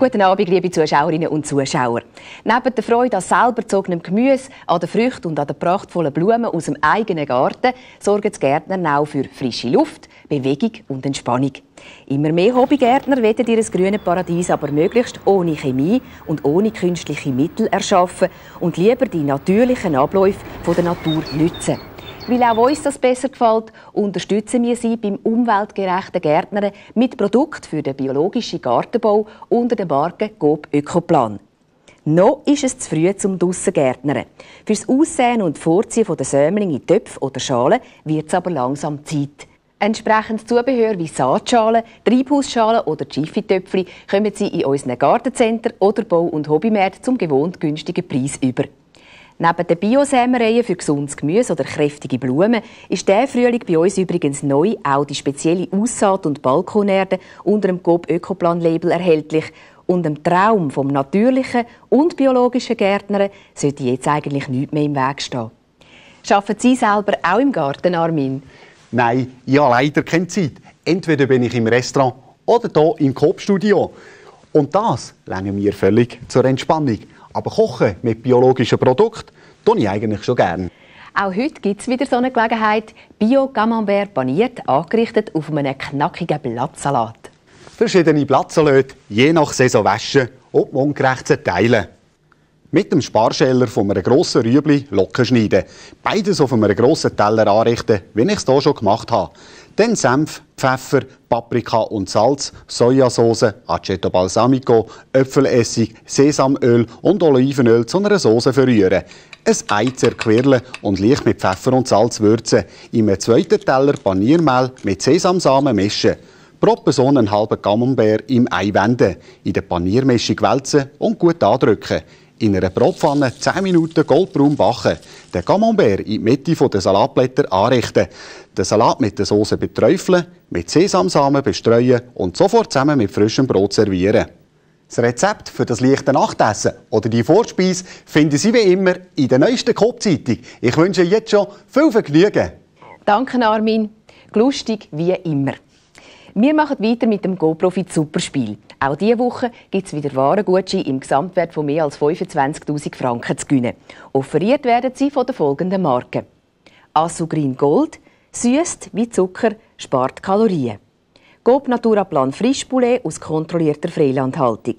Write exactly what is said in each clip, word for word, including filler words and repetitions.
Guten Abend, liebe Zuschauerinnen und Zuschauer. Neben der Freude an selber gezogenem Gemüse, an den Früchten und an den prachtvollen Blumen aus dem eigenen Garten sorgen die Gärtner auch für frische Luft, Bewegung und Entspannung. Immer mehr Hobbygärtner wollen ihr grünes Paradies aber möglichst ohne Chemie und ohne künstliche Mittel erschaffen und lieber die natürlichen Abläufe der Natur nutzen. Weil auch uns das besser gefällt, unterstützen wir Sie beim umweltgerechten Gärtnern mit Produkten für den biologischen Gartenbau unter der Marke Coop Ökoplan. Noch ist es zu früh zum draussen Gärtnern. Fürs Aussehen und Vorziehen der Sämlinge in Töpfe oder Schalen wird es aber langsam Zeit. Entsprechendes Zubehör wie Saatschalen, Treibhausschalen oder Schiffi-Töpfchen kommen Sie in unseren Gartencenter oder Bau- und Hobbymärkten zum gewohnt günstigen Preis über. Neben den Biosämereien für gesundes Gemüse oder kräftige Blumen ist dieser Frühling bei uns übrigens neu auch die spezielle Aussaat- und Balkonerde unter dem Coop Ökoplan-Label erhältlich. Und dem Traum vom natürlichen und biologischen Gärtnern sollte jetzt eigentlich nichts mehr im Weg stehen. Arbeiten Sie selber auch im Garten, Armin? Nein, ich habe leider keine Zeit. Entweder bin ich im Restaurant oder hier im Coop-Studio. Und das reicht mir völlig zur Entspannung. Aber Kochen mit biologischen Produkten tue ich eigentlich schon gerne. Auch heute gibt es wieder so eine Gelegenheit. Bio-Camembert paniert, angerichtet auf einem knackigen Blattsalat. Verschiedene Blattsalate, je nach Saison waschen und mundgerecht zerteilen. Mit dem Sparscheller von einem grossen Rüebli locker schneiden. Beides auf einem grossen Teller anrichten, wie ich es hier schon gemacht habe. Dann Senf, Pfeffer, Paprika und Salz, Sojasauce, Aceto Balsamico, Äpfelessig, Sesamöl und Olivenöl zu einer Sauce verrühren. Ein Ei zerquirlen und leicht mit Pfeffer und Salz würzen. In einem zweiten Teller Paniermehl mit Sesamsamen mischen. Pro Person einen halben Camembert im Ei wenden, in der Paniermischung wälzen und gut andrücken. In einer Bratpfanne zehn Minuten goldbraun backen. Den Camembert in die Mitte der Salatblätter anrichten. Den Salat mit der Sauce beträufeln, mit Sesamsamen bestreuen und sofort zusammen mit frischem Brot servieren. Das Rezept für das leichte Nachtessen oder die Vorspeise finden Sie wie immer in der neuesten Coop-Zeitung. Ich wünsche Ihnen jetzt schon viel Vergnügen. Danke, Armin. Lustig wie immer. Wir machen weiter mit dem GoProfit Superspiel. Auch diese Woche gibt es wieder Warengutscheine im Gesamtwert von mehr als fünfundzwanzigtausend Franken zu gewinnen. Offeriert werden sie von den folgenden Marken: Assugrin Gold, süßt wie Zucker, spart Kalorien. Coop Naturaplan Frischpoulet aus kontrollierter Freilandhaltung.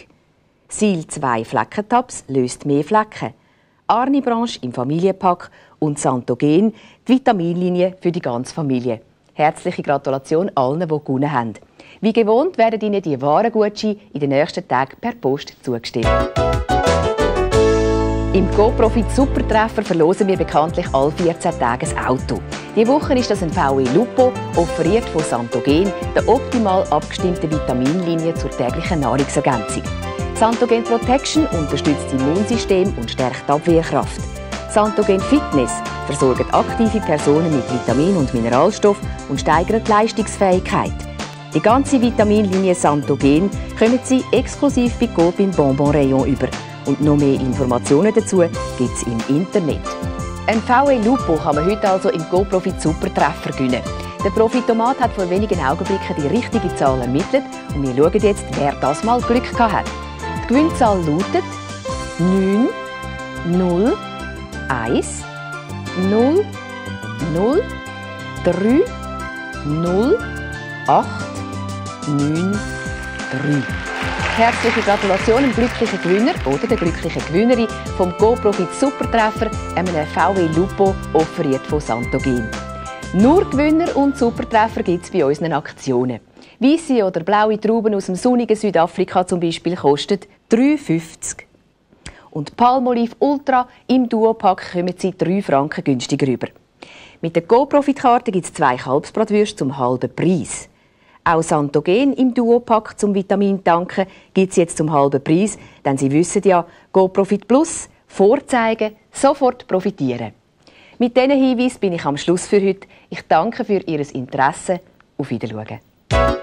Sil zwei Fleckentabs löst mehr Flecken. Arni Branche im Familienpack und Santogen, die Vitaminlinie für die ganze Familie. Herzliche Gratulation allen, die gewonnen haben. Wie gewohnt werden Ihnen die Warengutscheine in den nächsten Tagen per Post zugestellt. Im GoProfit Supertreffer verlosen wir bekanntlich alle vierzehn Tage ein Auto. Diese Woche ist das ein V W Lupo, offeriert von Santogen, der optimal abgestimmten Vitaminlinie zur täglichen Nahrungsergänzung. Santogen Protection unterstützt das Immunsystem und stärkt die Abwehrkraft. Santogen Fitness versorgt aktive Personen mit Vitamin- und Mineralstoff und steigert die Leistungsfähigkeit. Die ganze Vitaminlinie Santogen kommen Sie exklusiv bei Coop im Bonbon-Rayon über. Und noch mehr Informationen dazu gibt es im Internet. Ein V W Lupo kann man heute also im GoProfit Supertreffer gewinnen. Der Profitomat hat vor wenigen Augenblicken die richtige Zahl ermittelt und wir schauen jetzt, wer das mal Glück gehabt hat. Die Gewinnzahl lautet neun, null, eins, null, null, drei, null, acht, neun, drei. Herzliche Gratulation dem glücklichen Gewinner oder der glücklichen Gewinnerin vom GoProfit Supertreffer, einem V W Lupo, offeriert von Santogen. Nur Gewinner und Supertreffer gibt es bei unseren Aktionen. Weisse oder blaue Trauben aus dem sonnigen Südafrika zum Beispiel kosten drei fünfzig. Und Palmolive Ultra im Duopack kommen Sie drei Franken günstiger rüber. Mit der GoProfit-Karte gibt es zwei Kalbsbratwürste zum halben Preis. Auch Santogen im Duopack zum Vitamintanken gibt es jetzt zum halben Preis, denn Sie wissen ja, GoProfit Plus, vorzeigen, sofort profitieren. Mit diesen Hinweisen bin ich am Schluss für heute. Ich danke für Ihr Interesse. Auf Wiedersehen.